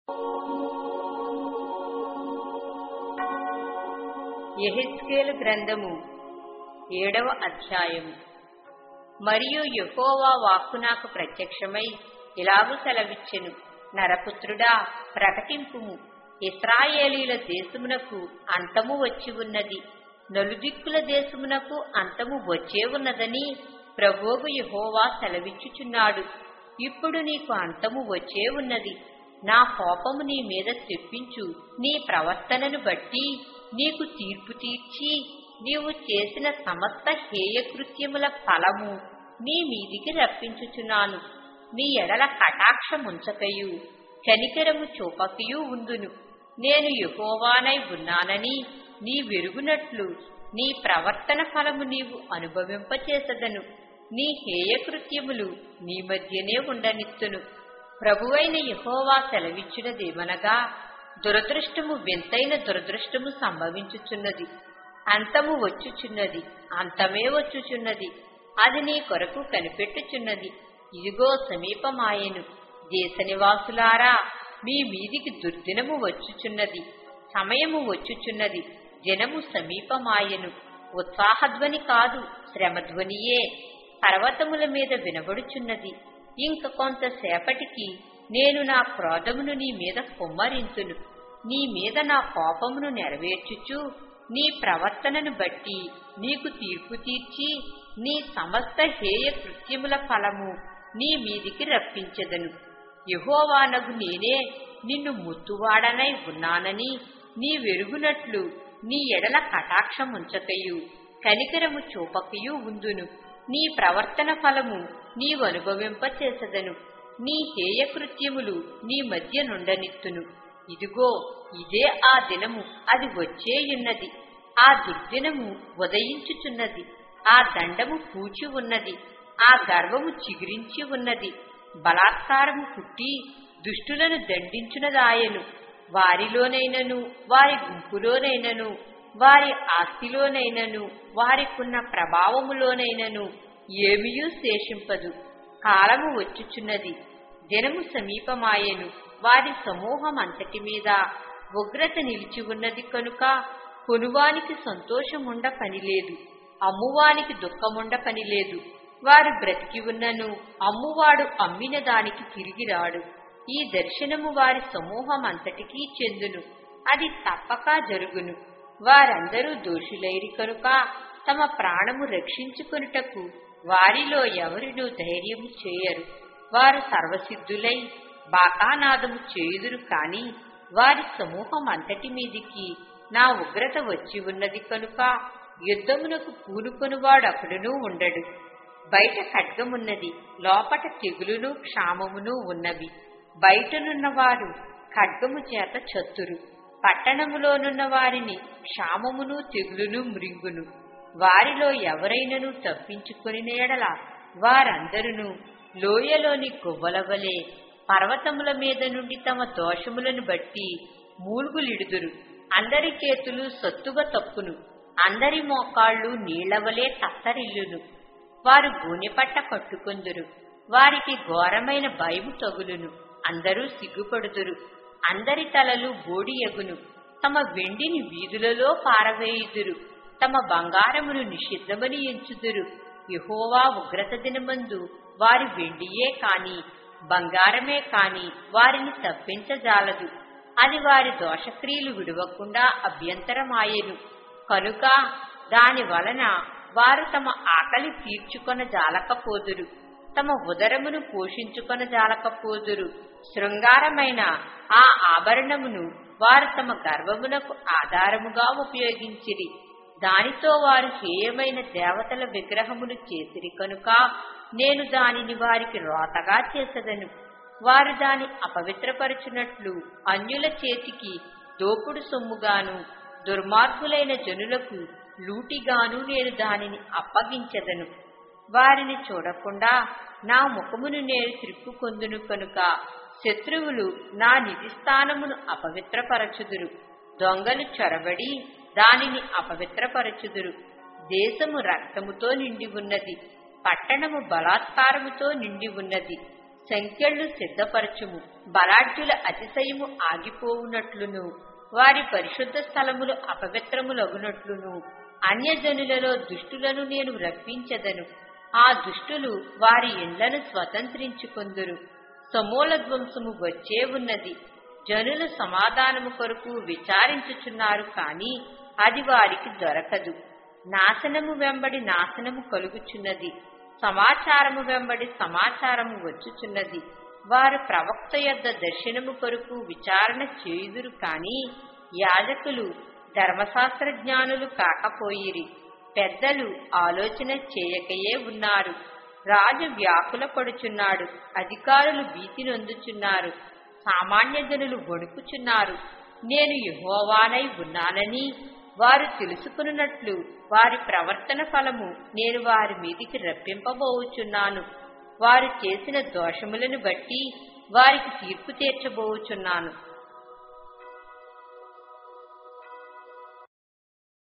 యెహెజ్కేలు గ్రంథము 7వ అధ్యాయము. మరియు యెహోవా వాక్కు నాకు ప్రత్యక్షమై ఇలాగు సెలవిచ్చెను, నరపుత్రుడా, ప్రకటింపుము, ఇశ్రాయేలీల దేశమునకు అంతము వచ్చి ఉన్నది, నలుదిక్కుల దేశమునకు అంతము వచ్చే ఉన్నదని ప్రభువు యెహోవా సెలవిచ్చుచున్నాడు. ఇప్పుడు నీకు అంతము వచ్చే ఉన్నది. నా కోపము నీ మీద తెప్పించు నీ ప్రవర్తనను బట్టి నీకు తీర్పు తీర్చి నీవు చేసిన సమస్త హేయకృత్యముల ఫలము నీ మీదికి రప్పించుచున్నాను. నీ ఎడల కటాక్షముంచకయు కనికరము చూపకయు ఉందును. నేను యెహోవానై ఉన్నానని నీ వెరుగునట్లు నీ ప్రవర్తన ఫలము నీవు అనుభవింపచేసదను. నీ హేయకృత్యములు నీ మధ్యనే ఉండనిత్తును. ప్రభువైన యెహోవా సెలవిచ్చినదేమనగా, దురదృష్టము వింతైన దురదృష్టము సంభవించుచున్నది, అంతము వచ్చుచున్నది, అంతమే వచ్చుచున్నది, అది నీ కొరకు కనిపెట్టుచున్నది. ఇదిగో సమీపమాయెను. దేశ నివాసులారా, మీ మీదికి దుర్దినము వచ్చుచున్నది, సమయము వచ్చుచున్నది, దినము సమీపమాయెను. ఉత్సాహధ్వని కాదు, శ్రమధ్వనియే పర్వతముల మీద వినబడుచున్నది. ఇంక కొంతసేపటికి నేను నా క్రోధమును నీ మీద కుమ్మరింతును. నీ మీద నా కోపమును నెరవేర్చుచు నీ ప్రవర్తనను బట్టి నీకు తీర్పు తీర్చి నీ సమస్త హేయ కృత్యముల ఫలము నీ మీదికి రప్పించెదను. యెహోవానగు నేనే నిన్ను ముత్తువాడనై ఉన్నానని నీ వెరుగునట్లు నీ ఎడల కటాక్షముంచకయు కనికరము చూపకయు ఉందును. నీ ప్రవర్తన ఫలము నీవనుభవింపచేసదను. నీ హేయకృత్యములు నీ మధ్య నుండనిత్తును. ఇదిగో ఇదే ఆ దినము, అది వచ్చేయున్నది. ఆ దుర్దినము ఉదయించుచున్నది. ఆ దండము పూచి ఉన్నది. ఆ గర్వము చిగురించి ఉన్నది. బలాత్కారము పుట్టి దుష్టులను దండించునదాయను. వారిలోనైనను వారి గుంపులోనైనను వారి ఆస్తిలోనైనను వారికున్న ప్రభావములోనైనను ఏమియూ శేషింపదు. కాలము వచ్చుచున్నది, దినము సమీపమాయెను. వారి సమూహమంతటి మీద ఉగ్రత నిలిచి ఉన్నది కనుక కొనువానికి సంతోషముండ పనిలేదు, అమ్మువానికి దుఃఖముండ పనిలేదు. వారు బ్రతికి ఉన్నను అమ్మువాడు అమ్మిన దానికి తిరిగి రాడు. ఈ దర్శనము వారి సమూహమంతటికీ చెందును, అది తప్పక జరుగును. వారందరూ దోషులైరి కనుక తమ ప్రాణము రక్షించుకొనుటకు వారిలో ఎవరినూ ధైర్యము చేయరు. వారు సర్వసిద్ధులై బాకానాదము చేయుదురు కాని వారి సమూహం అంతటి మీదికి నా ఉగ్రత వచ్చి ఉన్నది కనుక యుద్ధమునకు పూనుకొనువాడొకడునూ ఉండడు. బయట ఖడ్గమున్నది, లోపట తెగులును క్షామమును ఉన్నవి. బయటనున్నవారు ఖడ్గము చేత చత్తురు, పట్టణములోనున్న వారిని క్షామమును తెగులును మృంగును. వారిలో ఎవరైనను తప్పించుకొని ఎడల వారందరూ లోయలోని గువ్వలవలే పర్వతముల మీద నుండి తమ దోషములను బట్టి మూల్గులిడుదురు. అందరి చేతులు సత్తుగా తప్పును, అందరి మోకాళ్ళు నీళ్లవలే తత్తరిల్లును. వారు గూనెపట్ట కట్టుకొందురు, వారికి ఘోరమైన భయము తగులును. అందరూ సిగ్గుపడుదురు, అందరి తలలు బోడియగును. తమ వెండిని వీధులలో పారవేయుదురు, తమ బంగారమును నిషిద్ధమని ఎంచుదురు. యెహోవా ఉగ్రత దినమందు వారి వెండియే కాని బంగారమే కాని వారిని తప్పించజాలదు. అది వారి దోషక్రియలు విడువకుండా అభ్యంతరమాయెను కనుక దాని వలన వారు తమ ఆకలి తీర్చుకొన జాలకపోదురు, తమ ఉదరమును పోషించుకొన జాలకపోదురు. శృంగారమైన ఆ ఆభరణమును వారు తమ గర్వమునకు ఆధారముగా ఉపయోగించిరి. దానితో వారు హేయమైన దేవతల విగ్రహములు చేసిరి కనుక నేను దానిని వారికి రోతగా చేసెదను. వారు దాని అపవిత్రపరచునట్లు అన్యుల చేతికి దోపుడు సొమ్ముగాను దుర్మార్గులైన జనులకు లూటిగాను నేను దానిని అప్పగించెదను. వారిని చూడకుండా నా ముఖమును నేను త్రిప్పుకొందును కనుక శత్రువులు నా నిధిస్థానమును అపవిత్రపరచుదురు. దొంగలు చొరబడి దానిని అపవిత్రపరచుదురు. దేశము రక్తముతో నిండి ఉన్నది, పట్టణము బలాత్కారముతో నిండి ఉన్నది. సంఖ్యలు సిద్ధపరచుము. బలాఢ్యుల అతిశయము ఆగిపోవునట్లును వారి పరిశుద్ధ స్థలములు అపవిత్రములగునట్లును అన్యజనులలో దుష్టులను నేను రప్పించెదను. ఆ దుష్టులు వారి ఇండ్లను స్వతంత్రించుకొందురు. సమూల ధ్వంసము వచ్చే ఉన్నది. జనులు సమాధానము కొరకు విచారించుచున్నారు, కాని అది వారికి దొరకదు. నాశనము వెంబడి నాశనము కలుగుచున్నది. సమాచారము వెంబడి సమాచారము వచ్చుచున్నది. వారు ప్రవక్త యొద్ద దర్శనము కొరకు విచారణ చేయుదురు, కాని యాజకులు ధర్మశాస్త్ర జ్ఞానులు కాకపోయిరి. పెద్దలు ఆలోచన చేయకయే ఉన్నారు. రాజు వ్యాకుల పడుచున్నాడు. అధికారులు భీతి నొందుచున్నారు. సామాన్య జనులు వణుకుచున్నారు. నేను యెహోవానై ఉన్నానని వారు తెలుసుకున్నట్లు వారి ప్రవర్తన ఫలము నేను వారి మీదికి రప్పింపబోచున్నాను. వారు చేసిన దోషములను బట్టి వారికి తీర్పు తీర్చబోచున్నాను.